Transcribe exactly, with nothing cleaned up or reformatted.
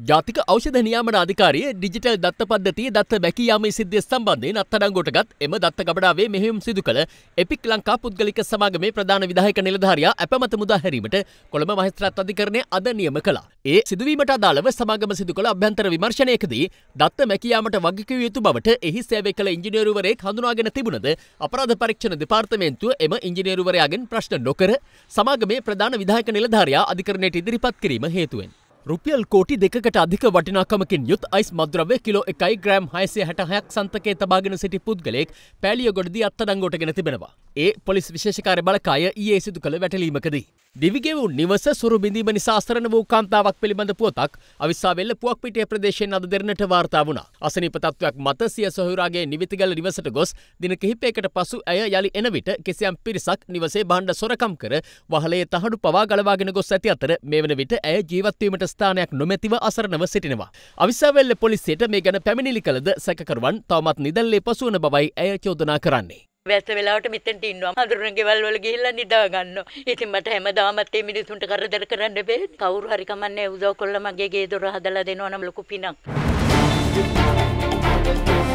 ජාතික ඖෂධ නියාමන අධිකාරිය ඩිජිටල් දත්ත පද්ධතියේ දත්ත බැකී යාමේ සිද්ධිය සම්බන්ධයෙන් අත්අඩංගුවටගත් එම දත්ත ගබඩාවේ මෙහෙයුම් සිදු කළ එපික් ලංකා පුද්ගලික සමාගමේ ප්‍රධාන විධායක නිලධාරියා අපමත මුදා හැරීමට කොළඹ මහේස්ත්‍රාත් අධිකරණය අද නියම කළා. ඒ සිදුවීමට අදාළව සමාගම සිදු කළ අභ්‍යන්තර විමර්ශනයකදී දත්ත මැකී යාමට වගකිව යුතු බවට එහි සේවය කළ ඉංජිනේරුවරයෙක් හඳුනාගෙන තිබුණද අපරාධ පරීක්ෂණ දෙපාර්තමේන්තුව එම ඉංජිනේරුවරයාගෙන් ප්‍රශ්න නොකර සමාගමේ ප්‍රධාන විධායක නිලධාරියා අධිකරණයට ඉදිරිපත් කිරීම හේතුවෙන් රුපියල් කෝටි දෙකකට අධික වටිනාකමකින් යුත් අයිස් මද්‍රව්‍ය කිලෝ එකයි ග්‍රෑම් හයසිය හැටහයක් සන්තකයේ තබාගෙන සිටි පුද්ගලයෙක් පෑලියගොඩදී අත්අඩංගුවටගෙන තිබෙනවා. ඒ පොලිස් විශේෂකාර්ය බලකාය ඊයේ සිදු කළ වැටලීමකදී දිවිගෙවුන් නිවස සුරු බිඳීම නිසා අසරණ වූ කාන්තාවක් පිළිබඳ පුවතක් අවිස්සාවෙල්ල පුවක්පිටිය ප්‍රදේශයෙන් අද දෙරණට වාර්තා වුණා. අසනීප තත්ත්වයක් මත සිය සොහොයුරාගේ නිවිතිගල නිවසට ගොස් දින කිහිපයකට පසු ඇය යලි එන විට කිසියම් පිරිසක් නිවසේ භාණ්ඩ සොරකම් කර වහලේ තහඩු පවා ගලවාගෙන ගොස් ඇති අතර මේ වන විට ඇය ජීවත් වීමට ස්ථානයක් නොමැතිව අසරණව සිටිනවා. අවිස්සාවෙල්ල පොලිසියට මේ ගැන පැමිණිලි කළද සැකකරුවන් තවමත් නිදැල්ලේ පසුවන බවයි ඇය චෝදනා කරන්නේ. වැස්ස වෙලාවට මෙතෙන්ට ඉන්නවා. හඳුරන ගෙවල් වල ගිහිල්ලා නිදා ගන්නවා. ඉතින් මට හැමදාමත් මේ මිනිසුන්ට කරදර කරන්න බෑ. කවුරු හරි කමන්නේ උදව් කළා මගේ ගේ දොර හදලා දෙනවා නම් ලොකු පිනක්.